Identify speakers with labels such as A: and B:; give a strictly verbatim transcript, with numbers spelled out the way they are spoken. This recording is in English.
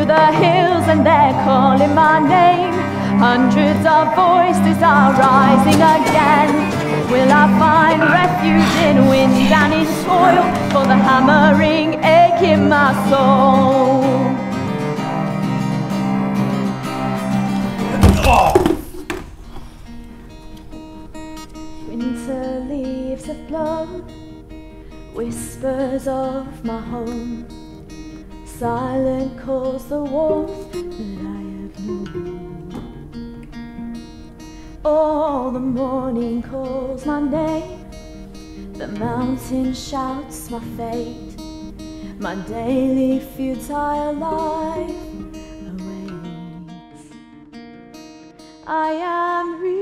A: the hills and they're calling my name. Hundreds of voices are rising again. Will I find refuge in wind and in toil, for the hammering ache in my soul? Winter leaves have blown, whispers of my home. Silent calls the warmth that I have known. Oh, the morning calls my name, the mountain shouts my fate. My daily futile life awaits. I am real.